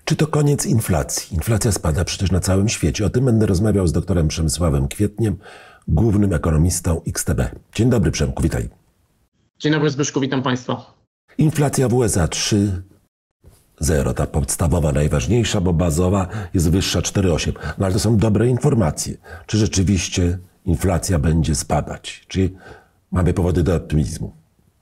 Czy to koniec inflacji? Inflacja spada przecież na całym świecie. O tym będę rozmawiał z doktorem Przemysławem Kwietniem, głównym ekonomistą XTB. Dzień dobry, Przemku, witaj. Dzień dobry, Zbyszku, witam Państwa. Inflacja w USA 3,0, ta podstawowa, najważniejsza, bo bazowa jest wyższa 4,8. No ale to są dobre informacje. Czy rzeczywiście inflacja będzie spadać? Czy mamy powody do optymizmu?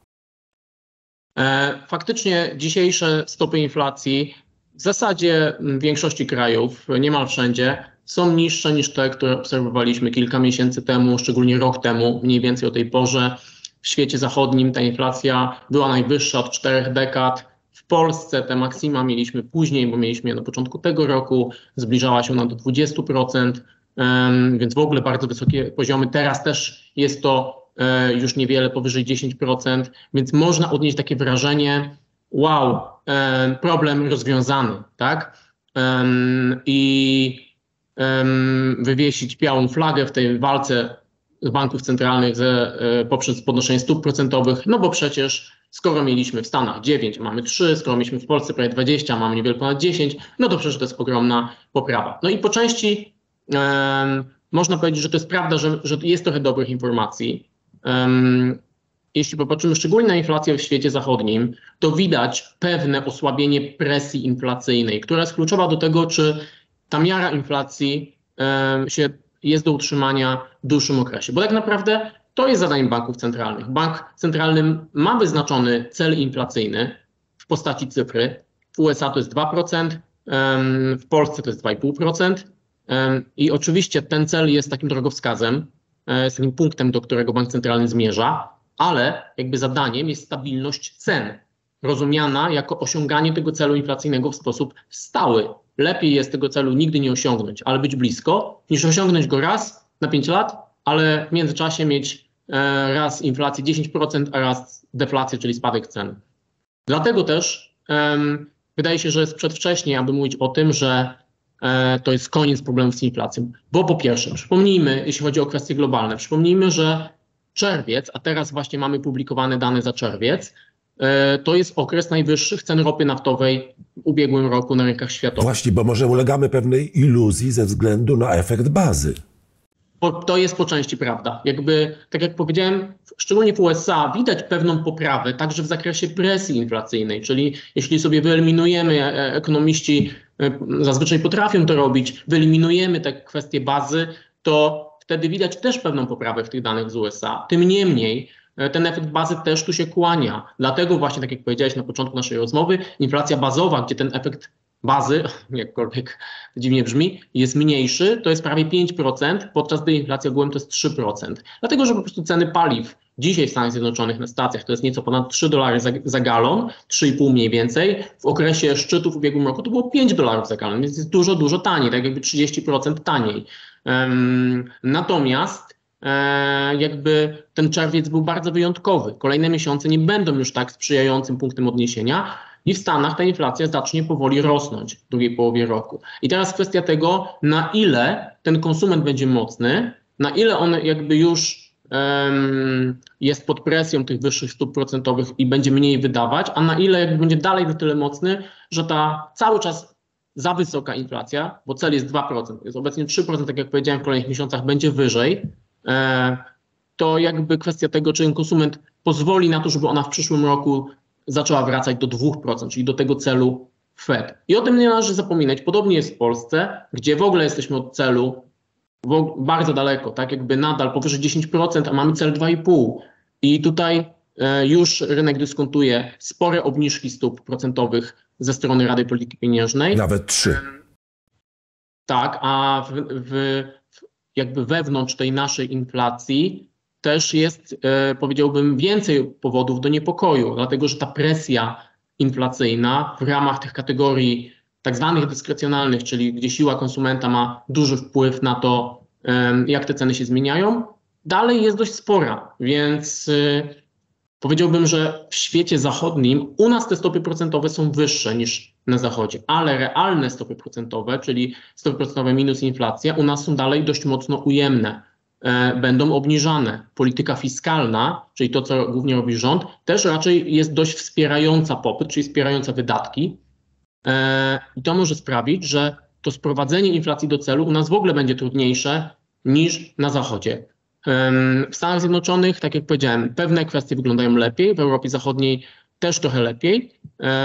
Faktycznie dzisiejsze stopy inflacji w zasadzie w większości krajów, niemal wszędzie, są niższe niż te, które obserwowaliśmy kilka miesięcy temu, szczególnie rok temu, mniej więcej o tej porze. W świecie zachodnim ta inflacja była najwyższa od 4 dekad. W Polsce te maksima mieliśmy później, bo mieliśmy je na początku tego roku, zbliżała się ona do 20%, więc w ogóle bardzo wysokie poziomy. Teraz też jest to już niewiele powyżej 10%, więc można odnieść takie wrażenie, wow, problem rozwiązany, tak? I wywiesić białą flagę w tej walce banków centralnych poprzez podnoszenie stóp procentowych, no bo przecież skoro mieliśmy w Stanach 9, mamy 3, skoro mieliśmy w Polsce prawie 20, mamy niewiele ponad 10, no to przecież to jest ogromna poprawa. No i po części można powiedzieć, że to jest prawda, że jest trochę dobrych informacji. Jeśli popatrzymy szczególnie na inflację w świecie zachodnim, to widać pewne osłabienie presji inflacyjnej, która jest kluczowa do tego, czy ta miara inflacji jest do utrzymania w dłuższym okresie. Bo tak naprawdę to jest zadaniem banków centralnych. Bank centralny ma wyznaczony cel inflacyjny w postaci cyfry. W USA to jest 2%, w Polsce to jest 2,5%. I oczywiście ten cel jest takim drogowskazem, jest takim punktem, do którego bank centralny zmierza, ale jakby zadaniem jest stabilność cen, rozumiana jako osiąganie tego celu inflacyjnego w sposób stały. Lepiej jest tego celu nigdy nie osiągnąć, ale być blisko, niż osiągnąć go raz na 5 lat, ale w międzyczasie mieć raz inflację 10%, a raz deflację, czyli spadek cen. Dlatego też wydaje się, że jest przedwcześnie, aby mówić o tym, że to jest koniec problemów z inflacją. Bo po pierwsze, przypomnijmy, jeśli chodzi o kwestie globalne, przypomnijmy, że czerwiec, a teraz właśnie mamy publikowane dane za czerwiec, to jest okres najwyższych cen ropy naftowej w ubiegłym roku na rynkach światowych. Właśnie, bo może ulegamy pewnej iluzji ze względu na efekt bazy. To jest po części prawda. Jakby, tak jak powiedziałem, szczególnie w USA widać pewną poprawę także w zakresie presji inflacyjnej, czyli jeśli sobie wyeliminujemy, ekonomiści zazwyczaj potrafią to robić, wyeliminujemy te kwestie bazy, to wtedy widać też pewną poprawę w tych danych z USA. Tym niemniej ten efekt bazy też tu się kłania. Dlatego właśnie, tak jak powiedziałeś na początku naszej rozmowy, inflacja bazowa, gdzie ten efekt bazy, jakkolwiek dziwnie brzmi, jest mniejszy, to jest prawie 5%, podczas gdy inflacja ogółem to jest 3%. Dlatego, że po prostu ceny paliw dzisiaj w Stanach Zjednoczonych na stacjach to jest nieco ponad $3 za galon, 3,5 mniej więcej. W okresie szczytu w ubiegłym roku to było $5 za galon, więc jest dużo, dużo taniej, tak jakby 30% taniej. Natomiast jakby ten czerwiec był bardzo wyjątkowy. Kolejne miesiące nie będą już tak sprzyjającym punktem odniesienia i w Stanach ta inflacja zacznie powoli rosnąć w drugiej połowie roku. I teraz kwestia tego, na ile ten konsument będzie mocny, na ile on jakby już jest pod presją tych wyższych stóp procentowych i będzie mniej wydawać, a na ile jakby będzie dalej na tyle mocny, że ta cały czas za wysoka inflacja, bo cel jest 2%, jest obecnie 3%, tak jak powiedziałem, w kolejnych miesiącach będzie wyżej, to jakby kwestia tego, czy ten konsument pozwoli na to, żeby ona w przyszłym roku zaczęła wracać do 2%, czyli do tego celu Fed. I o tym nie należy zapominać. Podobnie jest w Polsce, gdzie w ogóle jesteśmy od celu bardzo daleko, tak jakby nadal powyżej 10%, a mamy cel 2,5%. I tutaj już rynek dyskontuje spore obniżki stóp procentowych ze strony Rady Polityki Pieniężnej. Nawet 3. Tak, a jakby wewnątrz tej naszej inflacji też jest, powiedziałbym, więcej powodów do niepokoju, dlatego że ta presja inflacyjna w ramach tych kategorii tak zwanych dyskrecjonalnych, czyli gdzie siła konsumenta ma duży wpływ na to, jak te ceny się zmieniają, dalej jest dość spora, więc powiedziałbym, że w świecie zachodnim u nas te stopy procentowe są wyższe niż na zachodzie, ale realne stopy procentowe, czyli stopy procentowe minus inflacja, u nas są dalej dość mocno ujemne. Będą obniżane. Polityka fiskalna, czyli to, co głównie robi rząd, też raczej jest dość wspierająca popyt, czyli wspierająca wydatki. I to może sprawić, że to sprowadzenie inflacji do celu u nas w ogóle będzie trudniejsze niż na Zachodzie. W Stanach Zjednoczonych, tak jak powiedziałem, pewne kwestie wyglądają lepiej, w Europie Zachodniej też trochę lepiej,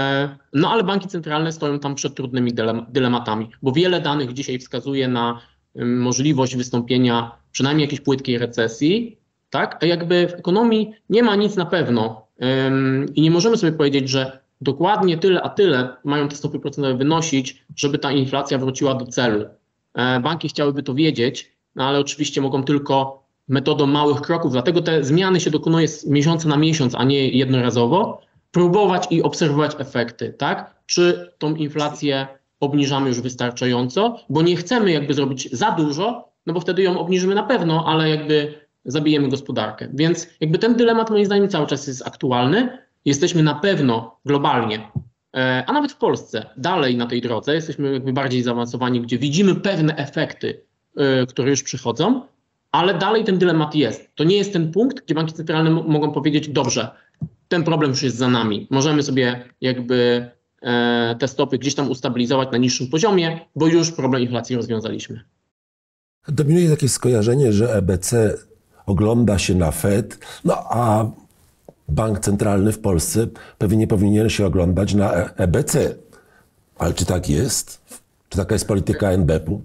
no ale banki centralne stoją tam przed trudnymi dylematami, bo wiele danych dzisiaj wskazuje na możliwość wystąpienia przynajmniej jakiejś płytkiej recesji, tak? A jakby w ekonomii nie ma nic na pewno i nie możemy sobie powiedzieć, że dokładnie tyle a tyle mają te stopy procentowe wynosić, żeby ta inflacja wróciła do celu. Banki chciałyby to wiedzieć, no ale oczywiście mogą tylko metodą małych kroków, dlatego te zmiany się dokonuje z miesiąca na miesiąc, a nie jednorazowo, próbować i obserwować efekty, tak? Czy tą inflację obniżamy już wystarczająco, bo nie chcemy jakby zrobić za dużo, no bo wtedy ją obniżymy na pewno, ale jakby zabijemy gospodarkę. Więc jakby ten dylemat moim zdaniem cały czas jest aktualny. Jesteśmy na pewno globalnie, a nawet w Polsce dalej na tej drodze, jesteśmy jakby bardziej zaawansowani, gdzie widzimy pewne efekty, które już przychodzą, ale dalej ten dylemat jest. To nie jest ten punkt, gdzie banki centralne mogą powiedzieć, dobrze, ten problem już jest za nami. Możemy sobie jakby te stopy gdzieś tam ustabilizować na niższym poziomie, bo już problem inflacji rozwiązaliśmy. Dominuje takie skojarzenie, że EBC ogląda się na Fed, no a Bank Centralny w Polsce pewnie nie powinien się oglądać na EBC. Ale czy tak jest? Czy taka jest polityka NBP-u?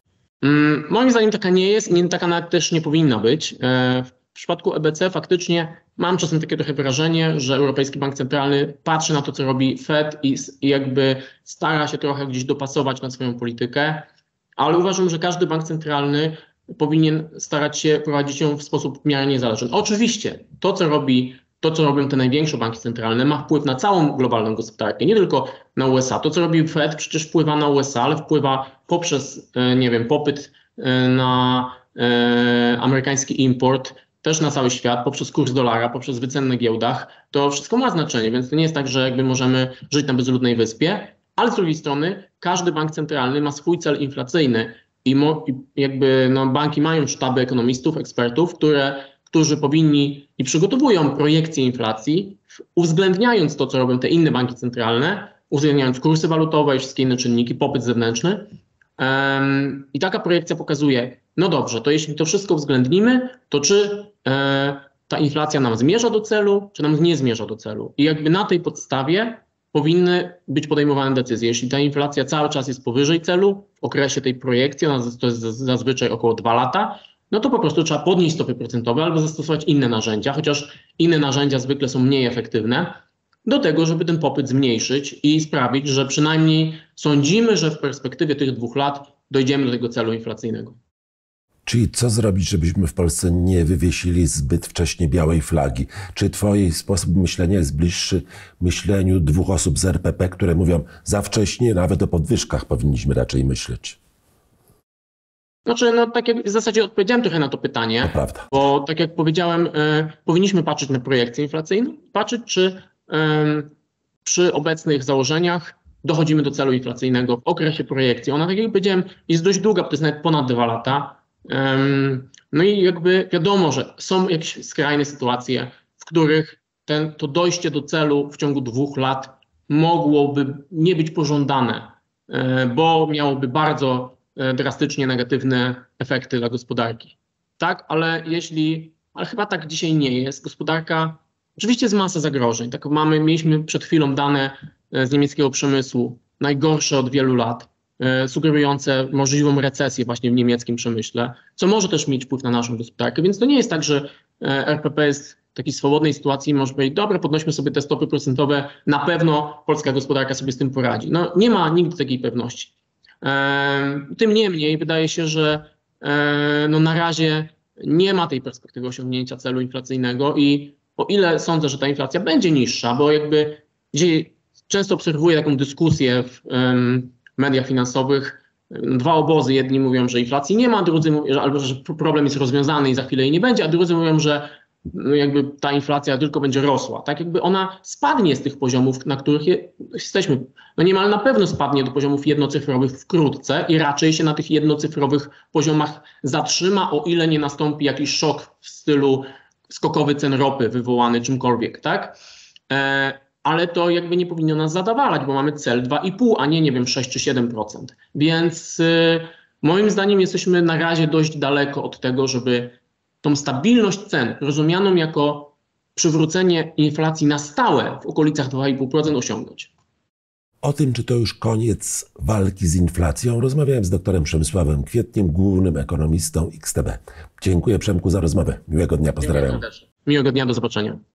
Moim zdaniem taka nie jest i taka nawet też nie powinna być. W przypadku EBC faktycznie mam czasem takie trochę wrażenie, że Europejski Bank Centralny patrzy na to, co robi Fed i jakby stara się trochę gdzieś dopasować na swoją politykę, ale uważam, że każdy bank centralny powinien starać się prowadzić ją w sposób w miarę niezależny. Oczywiście to, co robią te największe banki centralne, ma wpływ na całą globalną gospodarkę, nie tylko na USA. To, co robi Fed, przecież wpływa na USA, ale wpływa poprzez, nie wiem, popyt na amerykański import, też na cały świat, poprzez kurs dolara, poprzez wyceny na giełdach. To wszystko ma znaczenie, więc to nie jest tak, że jakby możemy żyć na bezludnej wyspie, ale z drugiej strony każdy bank centralny ma swój cel inflacyjny i jakby no, banki mają sztaby ekonomistów, ekspertów, którzy powinni i przygotowują projekcje inflacji, uwzględniając to, co robią te inne banki centralne, uwzględniając kursy walutowe i wszystkie inne czynniki, popyt zewnętrzny. I taka projekcja pokazuje, no dobrze, to jeśli to wszystko uwzględnimy, to czy ta inflacja nam zmierza do celu, czy nam nie zmierza do celu. I jakby na tej podstawie powinny być podejmowane decyzje. Jeśli ta inflacja cały czas jest powyżej celu, w okresie tej projekcji, to jest zazwyczaj około 2 lata, no to po prostu trzeba podnieść stopy procentowe albo zastosować inne narzędzia, chociaż inne narzędzia zwykle są mniej efektywne, do tego, żeby ten popyt zmniejszyć i sprawić, że przynajmniej sądzimy, że w perspektywie tych 2 lat dojdziemy do tego celu inflacyjnego. Czyli co zrobić, żebyśmy w Polsce nie wywiesili zbyt wcześnie białej flagi? Czy twój sposób myślenia jest bliższy myśleniu 2 osób z RPP, które mówią za wcześnie, nawet o podwyżkach powinniśmy raczej myśleć? Znaczy, no tak jak w zasadzie odpowiedziałem trochę na to pytanie, prawda. Bo tak jak powiedziałem, powinniśmy patrzeć na projekcję inflacyjną, patrzeć czy przy obecnych założeniach dochodzimy do celu inflacyjnego w okresie projekcji. Ona, tak jak powiedziałem, jest dość długa, to jest nawet ponad 2 lata. No i jakby wiadomo, że są jakieś skrajne sytuacje, w których to dojście do celu w ciągu 2 lat mogłoby nie być pożądane, bo miałoby bardzo drastycznie negatywne efekty dla gospodarki. Tak, ale chyba tak dzisiaj nie jest. Gospodarka, oczywiście jest masa zagrożeń. Tak mieliśmy przed chwilą dane z niemieckiego przemysłu, najgorsze od wielu lat, sugerujące możliwą recesję właśnie w niemieckim przemyśle, co może też mieć wpływ na naszą gospodarkę. Więc to nie jest tak, że RPP jest w takiej swobodnej sytuacji i może powiedzieć, dobra, podnośmy sobie te stopy procentowe, na pewno polska gospodarka sobie z tym poradzi. No nie ma nigdy takiej pewności. Tym niemniej wydaje się, że no na razie nie ma tej perspektywy osiągnięcia celu inflacyjnego i o ile sądzę, że ta inflacja będzie niższa, bo jakby dzisiaj często obserwuję taką dyskusję w mediach finansowych, 2 obozy, jedni mówią, że inflacji nie ma, drudzy mówią, albo że problem jest rozwiązany i za chwilę jej nie będzie, a drudzy mówią, że jakby ta inflacja tylko będzie rosła. Tak jakby ona spadnie z tych poziomów, na których jesteśmy. No niemal na pewno spadnie do poziomów jednocyfrowych wkrótce i raczej się na tych jednocyfrowych poziomach zatrzyma, o ile nie nastąpi jakiś szok w stylu skokowy cen ropy wywołany czymkolwiek, tak? ale to jakby nie powinno nas zadowalać, bo mamy cel 2,5, a nie wiem, 6 czy 7%. Więc moim zdaniem jesteśmy na razie dość daleko od tego, żeby tą stabilność cen, rozumianą jako przywrócenie inflacji na stałe w okolicach 2,5% osiągnąć. O tym, czy to już koniec walki z inflacją, rozmawiałem z doktorem Przemysławem Kwietniem, głównym ekonomistą XTB. Dziękuję, Przemku, za rozmowę. Miłego dnia, pozdrawiam. Miłego dnia, do zobaczenia.